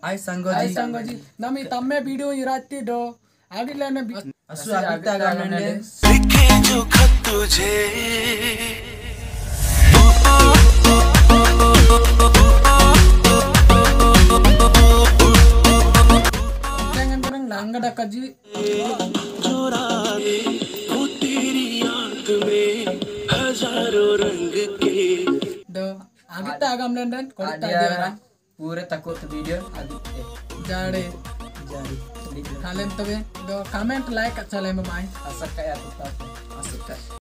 आई संगो जी नमी तम्मे वीडियो इराती दो आगे लेने असु आगिता गामने लिखे जो खत तुझे jangan terang langga dakaji चुरा ले वो तेरी याद में हजारों रंग के do agita agam lenden kodita आदिया dia पूरे तकोत वीडियो आदि jare जारी kalian tabe do comment like chale mamai असक या तो असक